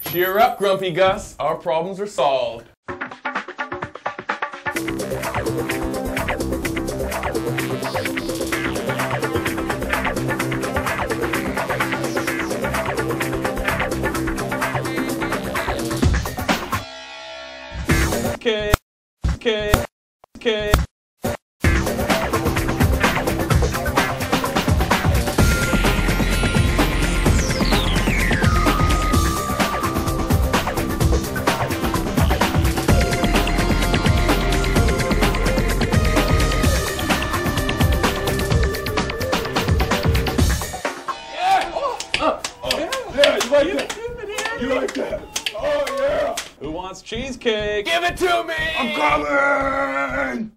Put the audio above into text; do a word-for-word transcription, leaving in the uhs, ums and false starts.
Cheer up, Grumpy Gus. Our problems are solved. Okay, okay, okay. Yeah, you like that? You like that? Oh, yeah. Who wants cheesecake? Give it to me! I'm coming!